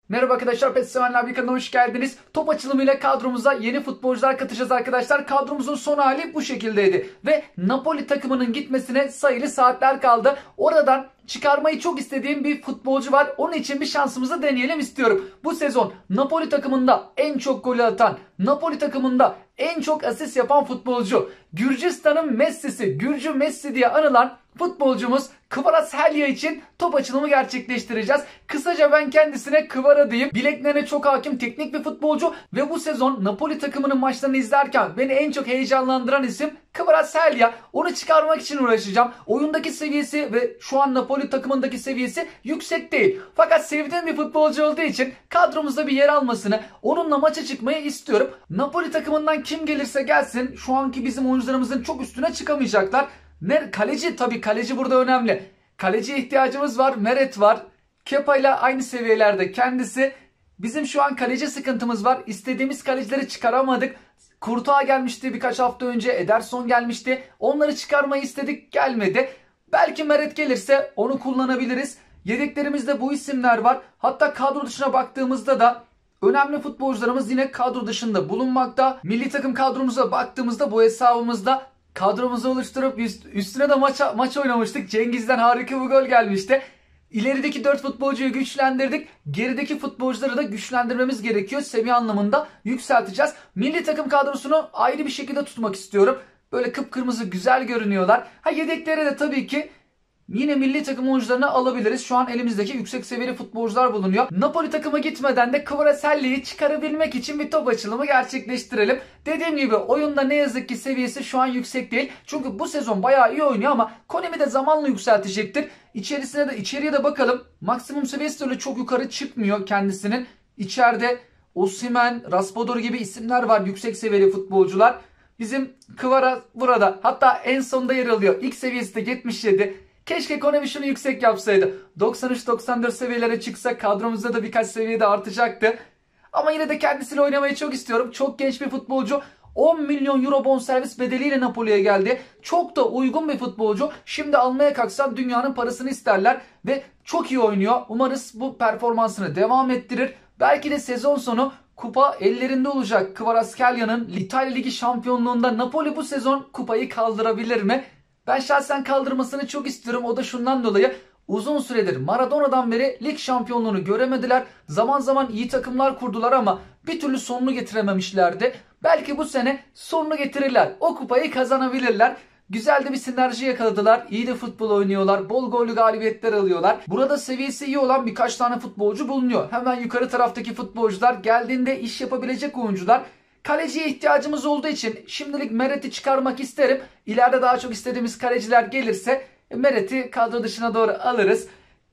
Merhaba arkadaşlar, PES Sevenler bir kanalına hoş geldiniz. Top açılımıyla kadromuza yeni futbolcular katacağız arkadaşlar. Kadromuzun son hali bu şekildeydi. Ve Napoli takımının gitmesine sayılı saatler kaldı. Oradan çıkarmayı çok istediğim bir futbolcu var. Onun için bir şansımızı deneyelim istiyorum. Bu sezon Napoli takımında en çok golü atan, Napoli takımında en çok asist yapan futbolcu, Gürcistan'ın Messi'si, Gürcü Messi diye anılan futbolcumuz Kvaratskhelia için top açılımı gerçekleştireceğiz. Kısaca ben kendisine Kvara diyeyim. Bileklerine çok hakim teknik bir futbolcu ve bu sezon Napoli takımının maçlarını izlerken beni en çok heyecanlandıran isim Kvaratskhelia. Onu çıkarmak için uğraşacağım. Oyundaki seviyesi ve şu an Napoli takımındaki seviyesi yüksek değil. Fakat sevdiğim bir futbolcu olduğu için kadromuzda bir yer almasını, onunla maça çıkmayı istiyorum. Napoli takımından kim gelirse gelsin şu anki bizim oyuncularımızın çok üstüne çıkamayacaklar. Kaleci, tabii kaleci burada önemli. Kaleciye ihtiyacımız var. Meret var. Kepa ile aynı seviyelerde kendisi. Bizim şu an kaleci sıkıntımız var. İstediğimiz kalecileri çıkaramadık. Courtois gelmişti birkaç hafta önce. Ederson gelmişti. Onları çıkarmayı istedik, gelmedi. Belki Meret gelirse onu kullanabiliriz. Yedeklerimizde bu isimler var. Hatta kadro dışına baktığımızda da önemli futbolcularımız yine kadro dışında bulunmakta. Milli takım kadromuza baktığımızda bu hesabımızda kadromuzu oluşturup üstüne de maç oynamıştık. Cengiz'den harika bir gol gelmişti. İlerideki 4 futbolcuyu güçlendirdik. Gerideki futbolcuları da güçlendirmemiz gerekiyor. Seviye anlamında yükselteceğiz. Milli takım kadrosunu ayrı bir şekilde tutmak istiyorum. Böyle kıpkırmızı güzel görünüyorlar. Yedeklere de tabii ki yine milli takım oyuncularını alabiliriz. Şu an elimizdeki yüksek seviyeli futbolcular bulunuyor. Napoli takıma gitmeden de Kvaratskhelia'yı çıkarabilmek için bir top açılımı gerçekleştirelim. Dediğim gibi oyunda ne yazık ki seviyesi şu an yüksek değil. Çünkü bu sezon bayağı iyi oynuyor ama Konami de zamanla yükseltecektir. İçeriye de bakalım. Maksimum seviyesi de öyle çok yukarı çıkmıyor kendisinin. İçeride Osimhen, Raspador gibi isimler var. Yüksek seviyeli futbolcular. Bizim Kvara burada. Hatta en sonda yer alıyor. İlk seviyesi de 77. Keşke Konami şunu yüksek yapsaydı. 93-94 seviyelere çıksa kadromuzda da birkaç seviyede artacaktı. Ama yine de kendisiyle oynamayı çok istiyorum. Çok genç bir futbolcu. 10 milyon euro bonservis bedeliyle Napoli'ye geldi. Çok da uygun bir futbolcu. Şimdi almaya kalksam dünyanın parasını isterler. Ve çok iyi oynuyor. Umarız bu performansını devam ettirir. Belki de sezon sonu kupa ellerinde olacak. Kvaratskhelia'nın İtalya Ligi şampiyonluğunda Napoli bu sezon kupayı kaldırabilir mi? Ben şahsen kaldırmasını çok istiyorum. O da şundan dolayı uzun süredir Maradona'dan beri lig şampiyonluğunu göremediler. Zaman zaman iyi takımlar kurdular ama bir türlü sonunu getirememişlerdi. Belki bu sene sonunu getirirler. O kupayı kazanabilirler. Güzel de bir sinerji yakaladılar. İyi de futbol oynuyorlar. Bol gollü galibiyetler alıyorlar. Burada seviyesi iyi olan birkaç tane futbolcu bulunuyor. Hemen yukarı taraftaki futbolcular geldiğinde iş yapabilecek oyuncular. Kaleciye ihtiyacımız olduğu için şimdilik Meret'i çıkarmak isterim. İleride daha çok istediğimiz kaleciler gelirse Meret'i kadro dışına doğru alırız.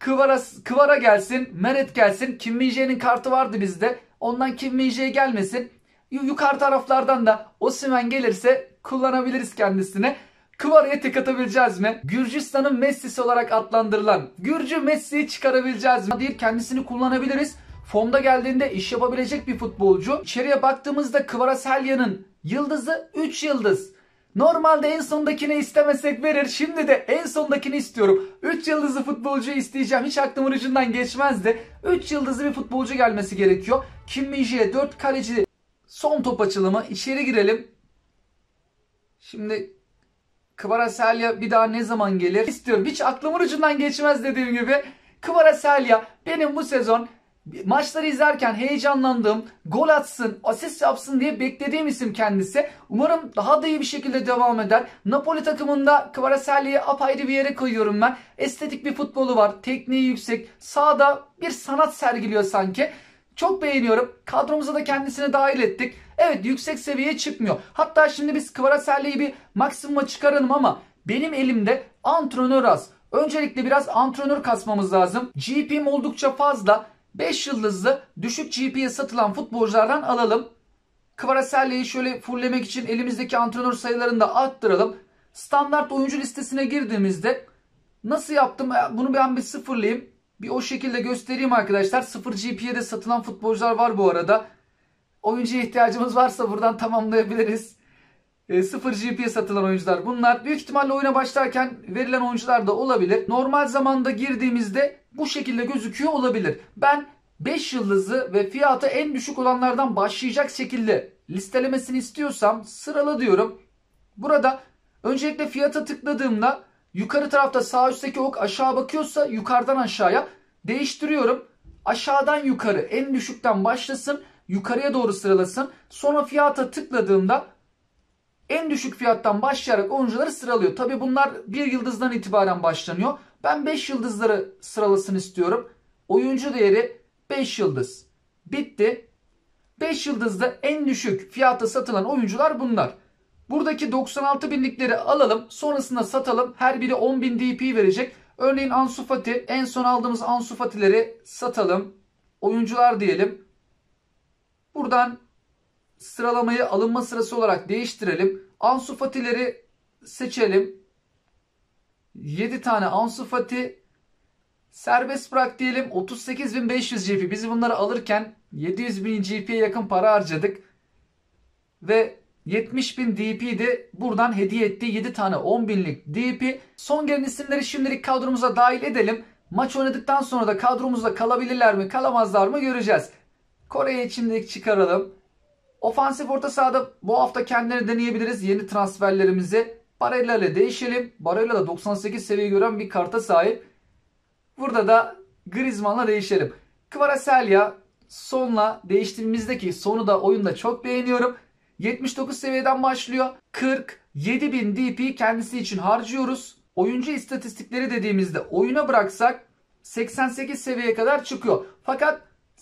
Kvara gelsin, Meret gelsin. Kim Min-jae'nin kartı vardı bizde. Ondan Kim Min-jae gelmesin. Yukarı taraflardan da Osimhen gelirse kullanabiliriz kendisine. Kvara'ya tek atabileceğiz mi? Gürcistan'ın Messi'si olarak adlandırılan Gürcü Messi'yi çıkarabileceğiz mi? Değil, kendisini kullanabiliriz. Formda geldiğinde iş yapabilecek bir futbolcu. İçeriye baktığımızda Kvaratskhelia'nın yıldızı 3 yıldız. Normalde en sondakini istemesek verir. Şimdi de en sondakini istiyorum. 3 yıldızlı futbolcuyu isteyeceğim. Hiç aklımın ucundan geçmezdi. 3 yıldızlı bir futbolcu gelmesi gerekiyor. Kim Min-jae 4 kaleci. Son top açılımı. İçeri girelim. Şimdi Kvaratskhelia bir daha ne zaman gelir istiyorum. Hiç aklımın ucundan geçmez dediğim gibi. Kvaratskhelia benim bu sezon maçları izlerken heyecanlandığım, gol atsın, asist yapsın diye beklediğim isim kendisi. Umarım daha da iyi bir şekilde devam eder. Napoli takımında Kvaratskhelia'yı apayrı bir yere koyuyorum ben. Estetik bir futbolu var, tekniği yüksek, sahada bir sanat sergiliyor sanki. Çok beğeniyorum. Kadromuza da kendisini dahil ettik. Evet, yüksek seviyeye çıkmıyor. Hatta şimdi biz Kvaratskhelia'yı bir maksimuma çıkaralım ama benim elimde antrenör az. Öncelikle biraz antrenör kasmamız lazım. GP'm oldukça fazla. 5 yıldızlı düşük GP'ye satılan futbolculardan alalım. Kvaratskhelia'yı şöyle fulllemek için elimizdeki antrenör sayılarını da arttıralım. Standart oyuncu listesine girdiğimizde nasıl yaptım? Bunu ben bir sıfırlayayım. Bir o şekilde göstereyim arkadaşlar. 0 GP'ye de satılan futbolcular var bu arada. Oyuncuya ihtiyacımız varsa buradan tamamlayabiliriz. 0 GP'ye satılan oyuncular bunlar. Büyük ihtimalle oyuna başlarken verilen oyuncular da olabilir. Normal zamanda girdiğimizde bu şekilde gözüküyor olabilir. Ben 5 yıldızlı ve fiyatı en düşük olanlardan başlayacak şekilde listelemesini istiyorsam sırala diyorum. Burada öncelikle fiyata tıkladığımda yukarı tarafta sağ üstteki ok aşağı bakıyorsa yukarıdan aşağıya değiştiriyorum. Aşağıdan yukarı en düşükten başlasın, yukarıya doğru sıralasın. Sonra fiyata tıkladığımda en düşük fiyattan başlayarak oyuncuları sıralıyor. Tabi bunlar 1 yıldızdan itibaren başlanıyor. Ben 5 yıldızları sıralasın istiyorum. Oyuncu değeri 5 yıldız. Bitti. 5 yıldızda en düşük fiyatta satılan oyuncular bunlar. Buradaki 96 binlikleri alalım. Sonrasında satalım. Her biri 10.000 DP verecek. Örneğin Ansu Fati. En son aldığımız Ansu Fati'leri satalım. Oyuncular diyelim. Buradan sıralamayı alınma sırası olarak değiştirelim. Ansu Fati'leri seçelim. 7 tane Ansu Fati. Serbest bırak diyelim. 38.500 GP. Biz bunları alırken 700.000 GP'ye yakın para harcadık. Ve 70.000 DP de buradan hediye ettiği 7 tane 10.000'lik DP. Son gelen isimleri şimdilik kadromuza dahil edelim. Maç oynadıktan sonra da kadromuzda kalabilirler mi kalamazlar mı göreceğiz. Kore'yi şimdilik çıkaralım. Ofansif orta sahada bu hafta kendilerini deneyebiliriz. Yeni transferlerimizi Barella ile değişelim. Barella da 98 seviye gören bir karta sahip. Burada da Griezmann'la değişelim. Kvaratskhelia sonla değiştirdiğimizdeki sonu da oyunda çok beğeniyorum. 79 seviyeden başlıyor. 47.000 DP kendisi için harcıyoruz. Oyuncu istatistikleri dediğimizde oyuna bıraksak 88 seviyeye kadar çıkıyor. Fakat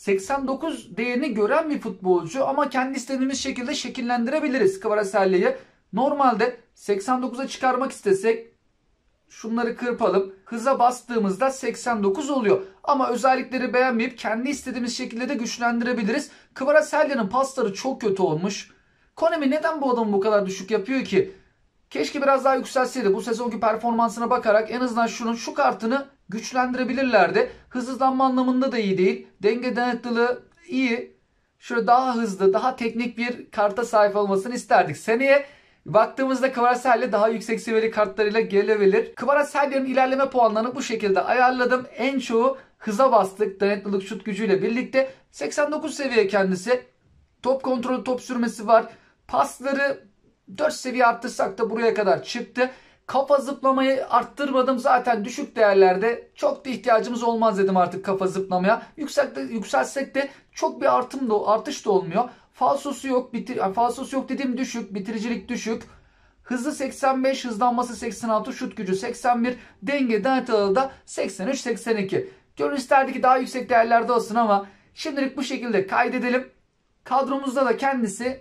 89 değerini gören bir futbolcu ama kendi istediğimiz şekilde şekillendirebiliriz Kvaratskhelia'yı. Normalde 89'a çıkarmak istesek şunları kırpalım. Hıza bastığımızda 89 oluyor. Ama özellikleri beğenmeyip kendi istediğimiz şekilde de güçlendirebiliriz. Kvaratskhelia'nın pasları çok kötü olmuş. Konami neden bu adamı bu kadar düşük yapıyor ki? Keşke biraz daha yükselseydi. Bu sezonki performansına bakarak en azından şu kartını güçlendirebilirlerdi. Hızlanma anlamında da iyi değil. Denge dayanıklılığı iyi. Şöyle daha hızlı, daha teknik bir karta sahip olmasını isterdik. Seneye baktığımızda Kvaratskhelia daha yüksek seviyeli kartlarıyla gelebilir. Kvaratskhelia'nın ilerleme puanlarını bu şekilde ayarladım. En çoğu hıza bastık. Dayanıklılık, şut gücüyle birlikte. 89 seviye kendisi. Top kontrolü, top sürmesi var. Pasları 4 seviye arttırsak da buraya kadar çıktı. Kafa zıplamayı arttırmadım. Zaten düşük değerlerde çok da ihtiyacımız olmaz dedim artık kafa zıplamaya. Yükselsek de çok bir artış da olmuyor. Falsosu yok. Falsosu yok dediğim düşük. Bitiricilik düşük. Hızı 85, hızlanması 86, şut gücü 81, denge dayanıklılığı da 83-82. Gönül isterdi ki daha yüksek değerlerde olsun ama şimdilik bu şekilde kaydedelim. Kadromuzda da kendisi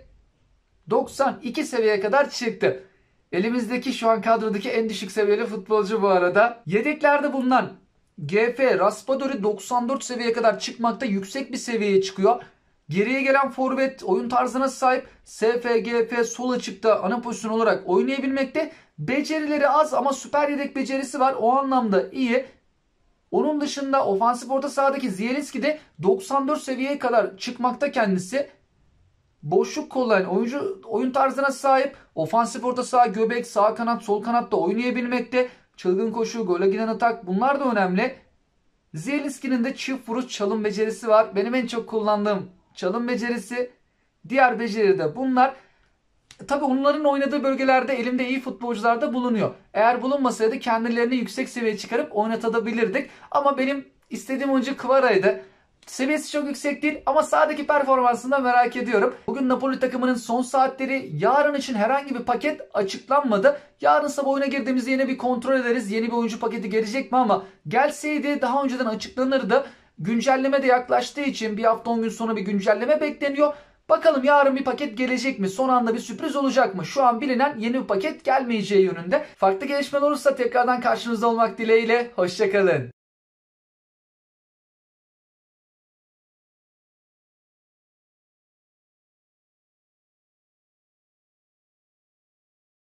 92 seviyeye kadar çıktı. Elimizdeki şu an kadrodaki en düşük seviyeli futbolcu bu arada. Yedeklerde bulunan GF Raspadori 94 seviyeye kadar çıkmakta, yüksek bir seviyeye çıkıyor. Geriye gelen forvet oyun tarzına sahip, SFGF sol açıkta ana pozisyon olarak oynayabilmekte. Becerileri az ama süper yedek becerisi var, o anlamda iyi. Onun dışında ofansif orta sahadaki Zielinski de 94 seviyeye kadar çıkmakta kendisi. Boşluk kollayan oyuncu, oyun tarzına sahip. Ofansif orta saha, göbek, sağ kanat, sol kanatta oynayabilmekte. Çılgın koşu, gole giden atak, bunlar da önemli. Zielinski'nin de çift vuruş çalım becerisi var. Benim en çok kullandığım çalım becerisi. Diğer beceri de bunlar. Tabii onların oynadığı bölgelerde elimde iyi futbolcular da bulunuyor. Eğer bulunmasaydı kendilerini yüksek seviyeye çıkarıp oynatabilirdik. Ama benim istediğim oyuncu Kvara'ydı. Seviyesi çok yüksek değil ama sahadaki performansını da merak ediyorum. Bugün Napoli takımının son saatleri, yarın için herhangi bir paket açıklanmadı. Yarın sabah oyuna girdiğimizde yine bir kontrol ederiz. Yeni bir oyuncu paketi gelecek mi, ama gelseydi daha önceden açıklanırdı. Güncelleme de yaklaştığı için bir hafta 10 gün sonra bir güncelleme bekleniyor. Bakalım yarın bir paket gelecek mi? Son anda bir sürpriz olacak mı? Şu an bilinen yeni bir paket gelmeyeceği yönünde. Farklı gelişmeler olursa tekrardan karşınızda olmak dileğiyle. Hoşça kalın.